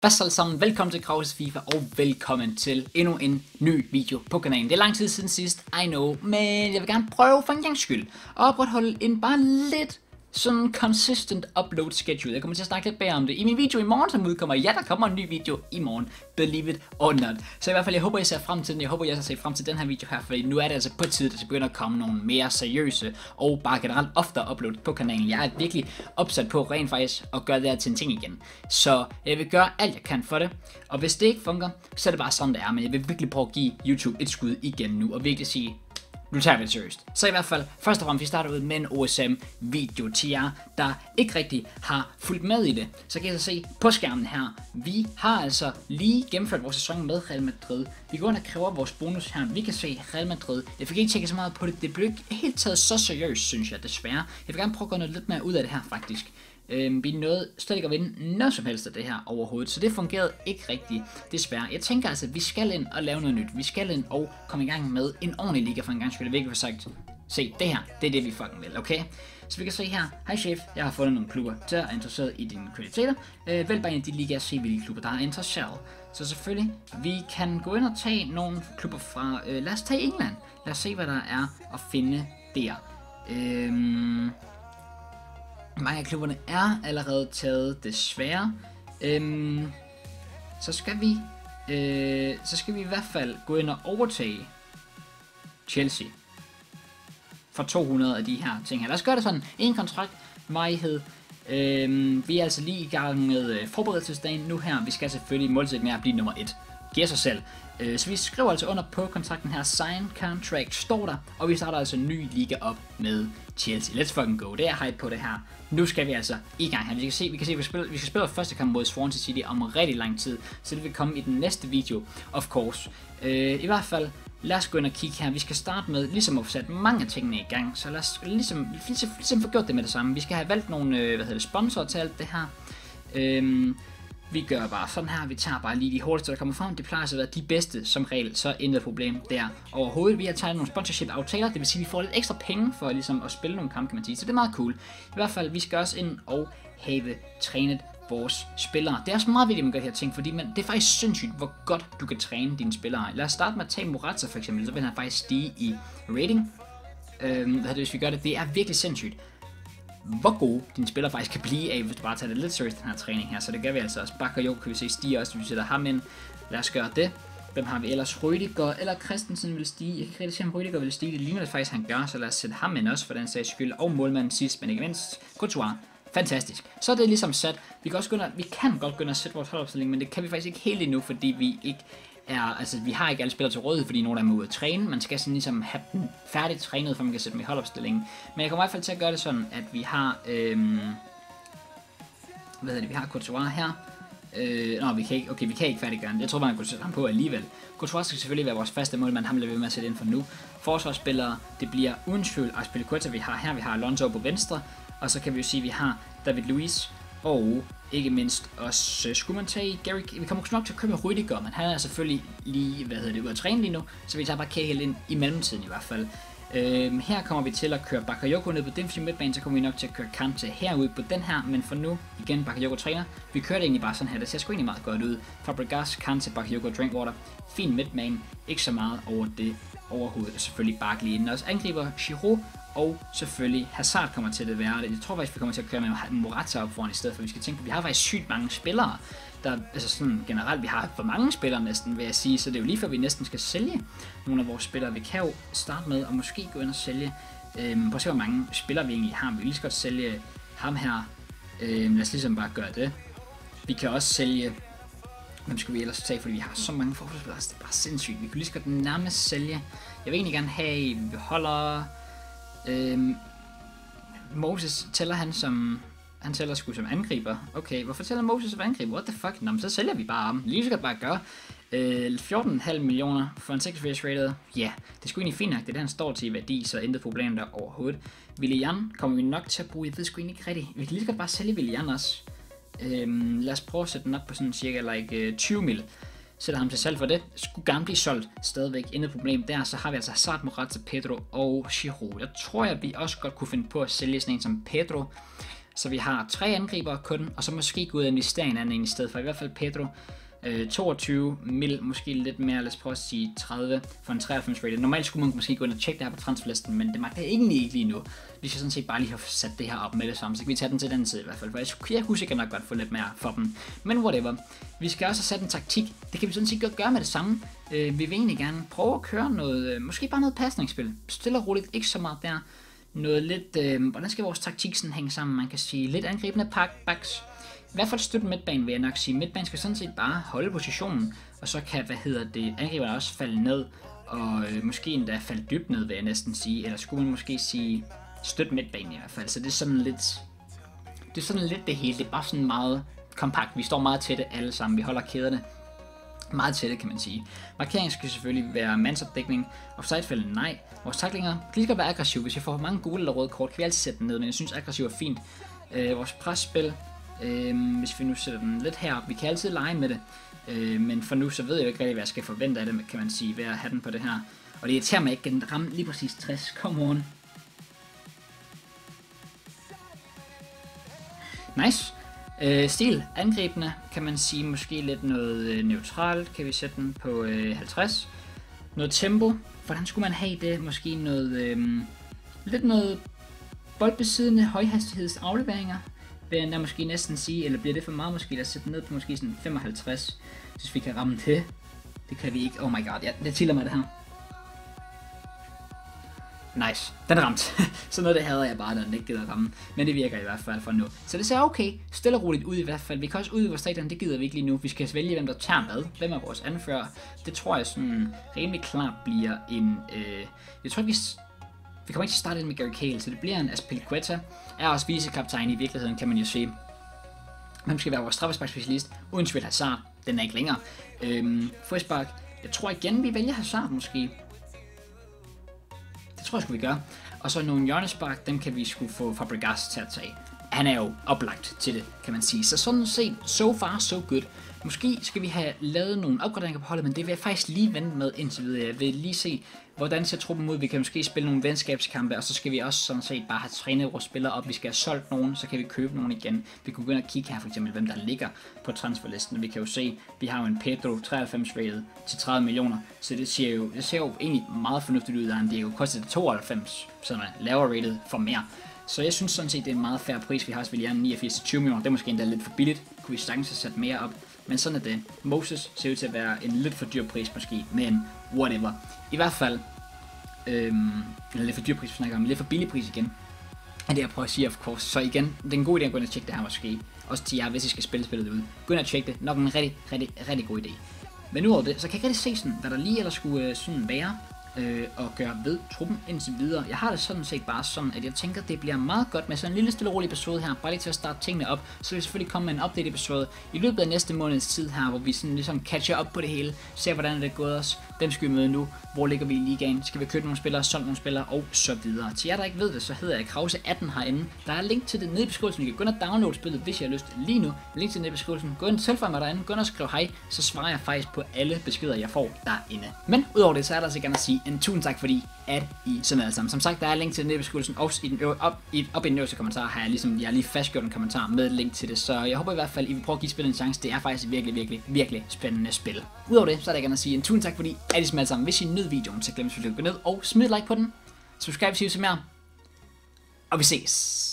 Hvad så alle sammen, velkommen til Krauses FIFA og velkommen til endnu en ny video på kanalen. Det er lang tid siden sidst, I know, men jeg vil gerne prøve for en gangs skyld at opretholde en bare lidt sådan consistent upload schedule. Jeg kommer til at snakke lidt bedre om det i min video i morgen, som udkommer. Ja, der kommer en ny video i morgen, believe it or not. Så i hvert fald, jeg håber, I ser frem til den. Jeg håber, jeg ser frem til den her video her, for nu er det altså på tide, at der begynder at komme nogle mere seriøse og bare generelt oftere upload på kanalen. Jeg er virkelig opsat på rent faktisk at gøre det her til en ting igen. Så jeg vil gøre alt, jeg kan for det. Og hvis det ikke fungerer, så er det bare sådan, det er. Men jeg vil virkelig prøve at give YouTube et skud igen nu, og virkelig sige, nu tager vi det seriøst. Så i hvert fald, først og fremmest, vi starter ud med en OSM-video til jer, der ikke rigtig har fulgt med i det. Så kan I så se på skærmen her. Vi har altså lige gennemført vores sæson med Real Madrid. Vi går ind og kræver vores bonus her. Vi kan se Real Madrid. Jeg fik ikke tjekket så meget på det. Det blev ikke helt taget så seriøst, synes jeg, desværre. Jeg vil gerne prøve at gøre noget lidt mere ud af det her, faktisk. Vi nåede slet ikke at vinde noget som helst af det her overhovedet, så det fungerede ikke rigtigt, desværre. Jeg tænker altså, at vi skal ind og lave noget nyt. Vi skal ind og komme i gang med en ordentlig liga for en gang skyld. Jeg vil ikke have sagt, se, det her, det er det, vi fucking vil, okay? Så vi kan se her, hej chef, jeg har fundet nogle klubber, der er interesseret i dine kvaliteter. Vælg bare en af de ligaer og se, hvilke klubber, der er interesseret. Så selvfølgelig, vi kan gå ind og tage nogle klubber fra, lad os tage England. Lad os se, hvad der er at finde der. Mange af klubberne er allerede taget, desværre. Så skal vi i hvert fald gå ind og overtage Chelsea for 200 af de her ting her. Lad os gøre det sådan. En kontrakt, varighed. Vi er altså lige i gang med forberedelsesdagen nu her. Vi skal selvfølgelig målsætningen at blive nummer 1. Giver sig selv. Så vi skriver altså under på kontrakten her. Sign contract står der. Og vi starter altså en ny liga op med Chelsea. Let's fucking go. Det er hype på det her. Nu skal vi altså i gang her. Vi kan se, vi skal spille første kamp mod Swansea City om rigtig lang tid. Så det vil komme i den næste video, of course. I hvert fald, lad os gå ind og kigge her. Vi skal starte med ligesom at få sat mange af tingene i gang. Så lad os ligesom få gjort det med det samme. Vi skal have valgt nogle sponsorer til alt det her. Vi gør bare sådan her, vi tager bare lige de hurtigste, der kommer frem. Det plejer altså at være de bedste som regel, så intet problem der overhovedet. Vi har taget nogle sponsorship-aftaler, det vil sige, at vi får lidt ekstra penge for ligesom at spille nogle kampe, kan man sige. Så det er meget cool. I hvert fald, vi skal også ind og have trænet vores spillere. Det er også meget vigtigt, at man gør de her ting, fordi det er faktisk sindssygt, hvor godt du kan træne dine spillere. Lad os starte med at tage Morata for eksempel, så vil han faktisk stige i rating. Hvis vi gør det, det er virkelig sindssygt hvor gode dine spillere faktisk kan blive af, hvis du bare tager det lidt seriøst, den her træning her. Så det gør vi altså også. Bakayoko kan vi se stiger også, hvis vi sætter ham ind. Lad os gøre det. Hvem har vi ellers? Rüdiger eller Christensen vil stige. Jeg kan ikke rigtig se, om Rüdiger vil stige. Det ligner det faktisk, han gør, så lad os sætte ham ind også for den sags skyld. Og målmanden sidst, men ikke mindst Courtois. Fantastisk. Så er det ligesom sat. Vi kan godt gå ind og sætte vores holdopstilling, men det kan vi faktisk ikke helt endnu, fordi vi ikke vi har ikke alle spillere til rådighed, fordi nogle af dem er ude at træne. Man skal sådan ligesom have dem færdigt trænet, for man kan sætte dem i holdopstillingen. Men jeg kommer i hvert fald til at gøre det sådan, at vi har vi har Courtois her. Vi kan ikke færdiggøre den. Jeg tror bare, man kunne sætte ham på alligevel. Courtois skal selvfølgelig være vores faste målmand, ham bliver vi med at sætte ind for nu. Forsvarsspillere, det bliver uden tvivl Azpilicueta, vi har her. Vi har Alonso på venstre, og så kan vi jo sige, at vi har David Luiz. Og ikke mindst også, skulle man tage Gary, vi kommer nok til at købe Rüdiger, men han er selvfølgelig lige, ude at træne lige nu, så vi tager bare Cahill ind i mellemtiden i hvert fald. Her kommer vi til at køre Bakayoko ned på defensive midtbane, så kommer vi nok til at køre Kante herude på den her, men for nu, igen Bakayoko træner, vi kører det egentlig bare sådan her, det ser sgu egentlig meget godt ud. Fabregas, Kante, Bakayoko, Drinkwater, fin midtbane, ikke så meget over det overhovedet, og selvfølgelig Barkley inden også angriber, Giroud, og selvfølgelig Hazard kommer til at være det. Jeg tror faktisk, vi kommer til at køre med Morata op foran i stedet for. Vi skal tænke på, at vi har faktisk sygt mange spillere. Sådan generelt, vi har for mange spillere næsten, vil jeg sige. Så det er jo lige før, vi næsten skal sælge nogle af vores spillere. Vi kan jo starte med at måske gå ind og sælge. Prøv at se, hvor mange spillere vi egentlig har. Vi kan lige så godt sælge ham her. Lad os ligesom bare gøre det. Vi kan også sælge. Hvem skal vi ellers tage, fordi vi har så mange forsvarsspillere. Det er bare sindssygt. Vi kan lige så godt nærmest sælge. Jeg vil egentlig gerne have, vi holder. Moses tæller han tæller sgu som angriber. Okay, hvorfor tæller Moses som angriber? What the fuck? Nå, men så sælger vi bare ham. Lige så godt bare gøre 14,5 millioner for en 86 rated. Ja, det er sgu egentlig fint nok. Det er det, han står til i værdi, så intet problem der overhovedet. Willian kommer vi nok til at bruge. Jeg ved sgu egentlig ikke rigtigt. Vi kan lige så godt bare sælge Willian også. Lad os prøve at sætte den op på sådan cirka 20 mil. Sætter ham til salg for det. Skulle gerne blive solgt stadigvæk. Intet problem der. Så har vi altså Hazard, Morata, Pedro og Giroud. Jeg tror, at vi også godt kunne finde på at sælge sådan en som Pedro. Så vi har 3 angribere kun, og så måske gå ud og investere i en anden i stedet for. I hvert fald Pedro. 22 mil, måske lidt mere, lad os prøve at sige 30 for en 93 rated. Normalt skulle man måske gå ind og tjekke det her på transferlisten, men det magter egentlig ikke lige nu. Vi skal sådan set bare lige have sat det her op med det samme, så kan vi tage den til den side i hvert fald, for jeg kunne sikkert nok godt få lidt mere for dem. Men whatever. Vi skal også have sat en taktik, det kan vi sådan set godt gøre med det samme. Vi vil egentlig gerne prøve at køre noget, måske bare noget pasningsspil. Stille og roligt, ikke så meget der. Noget lidt, hvordan skal vores taktik sådan hænge sammen? Man kan sige lidt angribende backs. I hvert fald støtte midtbanen, vil jeg nok sige. Midtbanen skal sådan set bare holde positionen, og så kan, angriberne også falde ned, og måske endda falde dybt ned, vil jeg næsten sige. Eller skulle man måske sige, støtte midtbanen i hvert fald. Så det er sådan lidt det hele. Det er bare sådan meget kompakt. Vi står meget tætte alle sammen. Vi holder kæderne meget tætte, kan man sige. Markeringen skal selvfølgelig være mandsopdækning. Offside-fælden, nej. Vores tacklinger kan lige godt være aggressiv. Hvis jeg får mange gule eller røde kort, kan vi altid sætte den ned, men jeg synes aggressiv er fint. Vores presspil, hvis vi nu sætter den lidt herop, vi kan altid lege med det, men for nu så ved jeg jo ikke rigtig, hvad jeg skal forvente af det, kan man sige, ved at have den på det her. Og det irriterer mig ikke, at den rammer lige præcis 60. Come on. Nice. Stil, angribende, kan man sige, måske lidt noget neutralt, kan vi sætte den på 50. Noget tempo, hvordan skulle man have det? Måske noget, lidt noget boldbesiddende højhastighedsafleveringer, vil jeg måske næsten sige, eller bliver det for meget måske, at sætte den ned på måske sådan 55, hvis vi kan ramme det. Det kan vi ikke, oh my god, ja, det tiller mig det her. Nice, den er ramt. Så noget det hader jeg bare, når den ikke gider at ramme. Men det virker i hvert fald for nu. Så det ser okay, stille og roligt ud i hvert fald. Vi kan også ud i vores stadion, det gider vi ikke lige nu. Vi skal vælge, hvem der tager hvad. Hvem er vores anfører? Det tror jeg sådan rimelig klart bliver en... Jeg tror ikke, vi kommer ikke til at starte ind med Gary Cahill, så det bliver en Azpilicueta. Er også vicekaptajn i virkeligheden, kan man jo se. Hvem skal være vores straffesparkspecialist? Uden tvivl Hazard, den er ikke længere. Frispark, jeg tror igen, vi vælger Hazard måske. Det tror jeg sgu vi gør. Og så nogle hjørnespark, dem kan vi sgu få Fabregas til at tage. Han er jo oplagt til det, kan man sige. Så sådan set, so far, so good. Måske skal vi have lavet nogle opgraderinger på holdet, men det vil jeg faktisk lige vente med indtil videre. Jeg vil lige se, hvordan ser truppen ud. Vi kan måske spille nogle venskabskampe, og så skal vi også sådan set bare have trænet vores spillere op. Vi skal have solgt nogen, så kan vi købe nogen igen. Vi kunne gå ind og kigge her for eksempel, hvem der ligger på transferlisten. Vi kan jo se, vi har jo en Pedro 93 rated til 30 millioner, så det ser jo egentlig meget fornuftigt ud, han det jo kostet 92, så man lavere rated for mere. Så jeg synes sådan set, det er en meget fair pris. Vi har også William 89 til 20 millioner, det er måske endda lidt for billigt. Kunne vi sagtens have sat mere op, men sådan er det. Moses ser ud til at være en lidt for dyr pris måske, men whatever. I hvert fald, eller lidt for dyr pris, vi snakker om, lidt for billig pris igen, er det jeg prøver at sige, of course. Så igen, det er en god idé at gå ind og tjekke det her måske. Også til jer, hvis I skal spille spillet ud. Gå ind og tjekke det, nok en rigtig god idé. Men udover det, så kan jeg ikke rigtig se sådan, hvad der lige ellers skulle sådan være og gøre ved truppen indtil videre. Jeg har det sådan set bare sådan, at jeg tænker, at det bliver meget godt med sådan en lille stille og rolig episode her, bare lige til at starte tingene op. Så vil jeg selvfølgelig komme med en update episode i løbet af næste måneds tid her, hvor vi sådan ligesom catcher op på det hele, ser hvordan det er gået os, hvem skal vi møde nu, hvor ligger vi i ligaen, skal vi købe nogle spillere, solgt nogle spillere og så videre. Til jer der ikke ved det, så hedder jeg Krause18 herinde. Der er link til det nede i beskrivelsen, I kan gå ind og downloade spillet, hvis I har lyst lige nu. Link til nede i beskrivelsen, gå ind og tilføj mig derinde, gå ind og skriv hej, så svarer jeg faktisk på alle beskeder jeg får derinde. Men udover det, så er der altså gerne at sige en tusind tak fordi at I så med alle sammen. Som sagt, der er link til den nede i beskrivelsen, og i den øverste kommentar har jeg har lige fastgjort en kommentar med et link til det, så jeg håber i hvert fald, I vil prøve at give spillet en chance. Det er faktisk virkelig spændende spil. Udover det, så er der gerne at sige en tusind tak fordi at I så med alle sammen. Hvis I nød videoen, så glem selvfølgelig at gå ned og smid et like på den. Subscribe, hvis I vil se mere. Og vi ses.